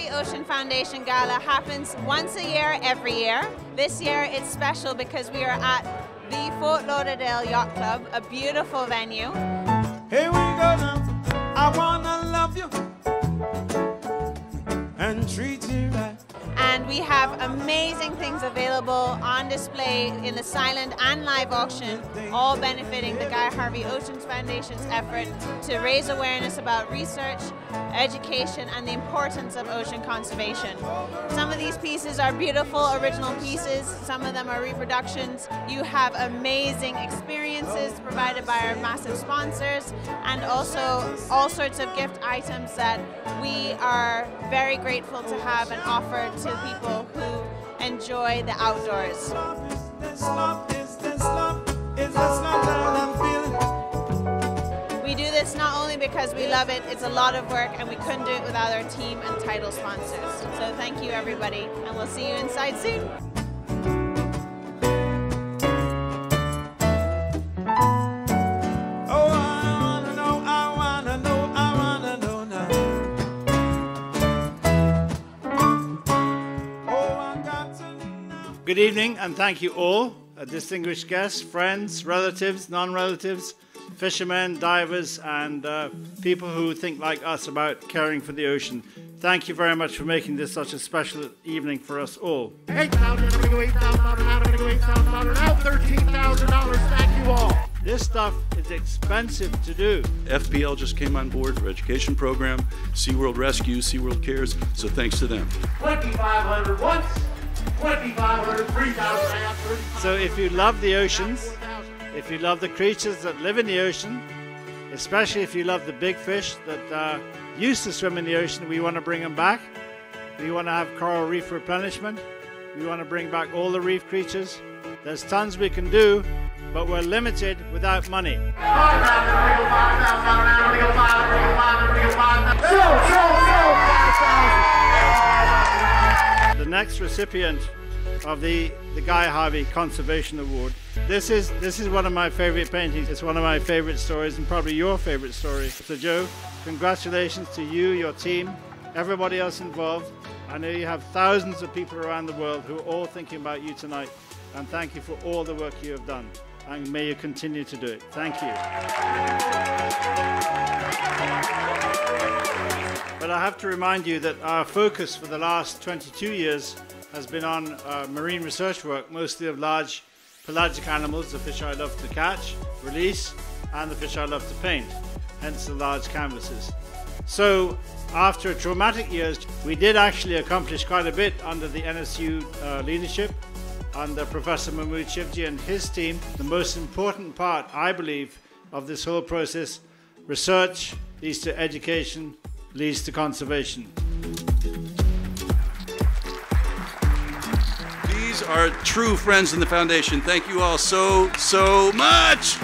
Harvey Ocean Foundation Gala happens once a year, every year. This year it's special because we are at the Fort Lauderdale Yacht Club, a beautiful venue. Here we go now. I wanna love you and treat you right. And we have amazing things available on display in the silent and live auction, all benefiting the Guy Harvey Ocean Foundation's effort to raise awareness about research, education, and the importance of ocean conservation. Some of these pieces are beautiful original pieces, some of them are reproductions. You have amazing experiences provided by our massive sponsors, and also all sorts of gift items that we are very grateful to have and offer to people who enjoy the outdoors. We do this not only because we love it, it's a lot of work and we couldn't do it without our team and title sponsors. So thank you everybody, and we'll see you inside soon. Good evening, and thank you all, distinguished guests, friends, relatives, non-relatives, fishermen, divers, and people who think like us about caring for the ocean. Thank you very much for making this such a special evening for us all. $13,000, thank you all. This stuff is expensive to do. FPL just came on board for education program, SeaWorld Rescue, SeaWorld Cares, so thanks to them. 2,500 once. 2,500, 3,000. So if you love the oceans, if you love the creatures that live in the ocean, especially if you love the big fish that used to swim in the ocean, we want to bring them back. We want to have coral reef replenishment. We want to bring back all the reef creatures. There's tons we can do, but we're limited without money. The next recipient of the Guy Harvey Conservation Award. This is one of my favorite paintings. It's one of my favorite stories, and probably your favorite story. So Joe, congratulations to you, your team, everybody else involved. I know you have thousands of people around the world who are all thinking about you tonight, and thank you for all the work you have done, and may you continue to do it. Thank you. But I have to remind you that our focus for the last 22 years has been on marine research work, mostly of large pelagic animals, the fish I love to catch, release, and the fish I love to paint, hence the large canvases. So after traumatic years, we did actually accomplish quite a bit under the NSU leadership, under Professor Mahmood Shivji and his team. The most important part, I believe, of this whole process, research leads to education, leads to conservation. These are true friends in the foundation. Thank you all so much.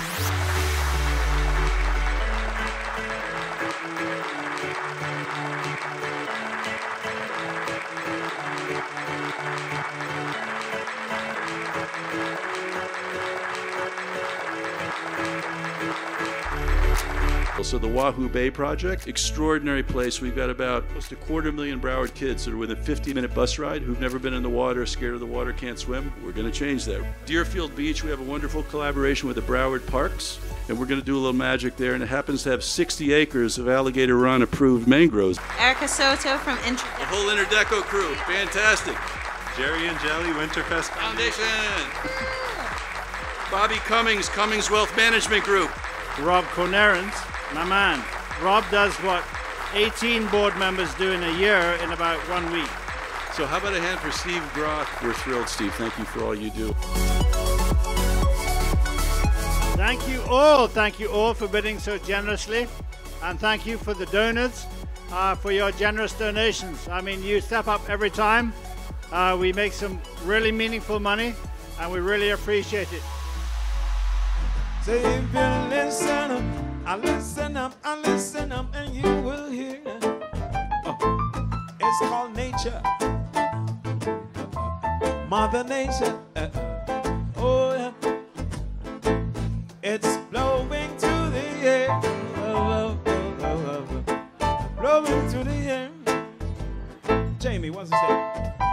So the Wahoo Bay Project, extraordinary place. We've got about close to 250,000 Broward kids that are within a 50-minute bus ride who've never been in the water, scared of the water, can't swim. We're going to change that. Deerfield Beach, we have a wonderful collaboration with the Broward Parks, and we're going to do a little magic there, and it happens to have 60 acres of Alligator Run approved mangroves. Erica Soto from Interdeco. The whole Interdeco crew, fantastic. Jerry and Jelly Winterfest Foundation. Bobby Cummings, Cummings Wealth Management Group. Rob Cornerans, my man. Rob does what 18 board members do in a year in about 1 week. So how about a hand for Steve Groth? We're thrilled, Steve. Thank you for all you do. Thank you all for bidding so generously, and thank you for the donors for your generous donations. I mean, you step up every time. We make some really meaningful money, and we really appreciate it. Say if you listen up, I listen up, and you will hear. It's called nature, Mother Nature. Oh yeah, it's blowing to the air, blowing to the air. Jamie, what's it say?